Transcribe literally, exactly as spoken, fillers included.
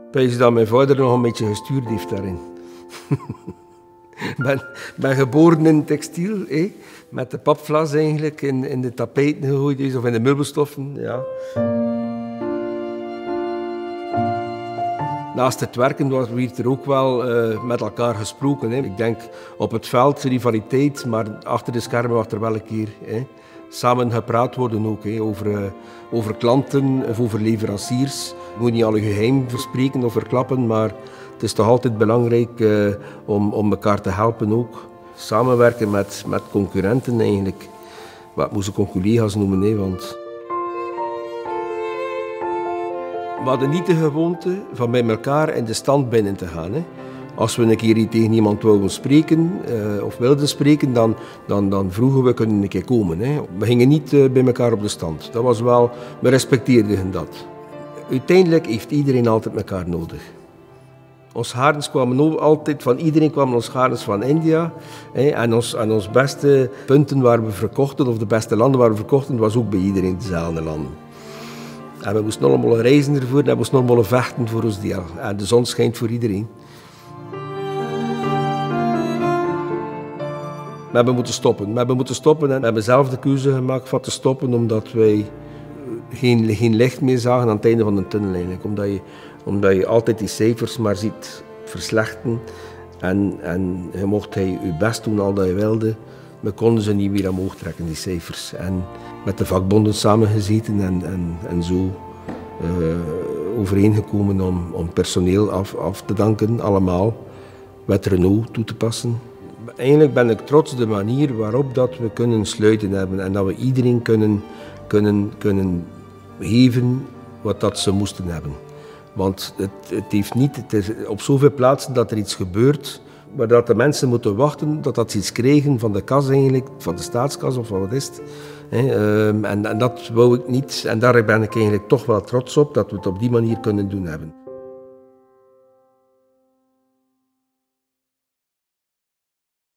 Ik denk dat mijn vader nog een beetje gestuurd heeft daarin. Ik ben, ben geboren in textiel, eh? Met de papvlas eigenlijk in, in de tapijten gegooid is, of in de meubelstoffen. Ja. Naast het werken werd er ook wel uh, met elkaar gesproken. Hè. Ik denk op het veld rivaliteit, maar achter de schermen wordt er wel een keer hè, samen gepraat worden ook, hè, over, uh, over klanten of over leveranciers. Je moet niet alle geheim verspreken of verklappen, maar het is toch altijd belangrijk uh, om, om elkaar te helpen ook. Samenwerken met, met concurrenten eigenlijk. Wat moest ik ook collega's noemen, hè, want... We hadden niet de gewoonte van bij elkaar in de stand binnen te gaan. Hè. Als we een keer tegen iemand wilden spreken, uh, of wilden spreken, dan, dan, dan vroegen we kunnen een keer komen. Hè. We gingen niet uh, bij elkaar op de stand. Dat was wel, we respecteerden dat. Uiteindelijk heeft iedereen altijd elkaar nodig. Ons harens kwamen altijd, van iedereen kwamen ons harens van India. Hè, en, ons, en ons beste punten waar we verkochten, of de beste landen waar we verkochten, was ook bij iedereen dezelfde landen. En we moesten allemaal reizen ervoor en we moesten allemaal vechten voor ons deel. En de zon schijnt voor iedereen. We hebben moeten stoppen. We hebben moeten stoppen en we hebben zelf de keuze gemaakt van te stoppen, omdat wij geen, geen licht meer zagen aan het einde van de tunnel eigenlijk. Omdat je, omdat je altijd die cijfers maar ziet verslechten. En, en je mocht hij je best doen al dat je wilde. We konden ze niet meer omhoog trekken, die cijfers. En met de vakbonden samengezeten en, en, en zo uh, overeengekomen om, om personeel af, af te danken, allemaal, met Renault toe te passen. Eigenlijk ben ik trots op de manier waarop dat we kunnen sluiten hebben en dat we iedereen kunnen, kunnen, kunnen geven wat dat ze moesten hebben. Want het, het heeft niet, het is op zoveel plaatsen dat er iets gebeurt, maar dat de mensen moeten wachten dat dat ze iets krijgen van de kas eigenlijk, van de staatskas of wat is het. En, en dat wou ik niet en daar ben ik eigenlijk toch wel trots op dat we het op die manier kunnen doen hebben.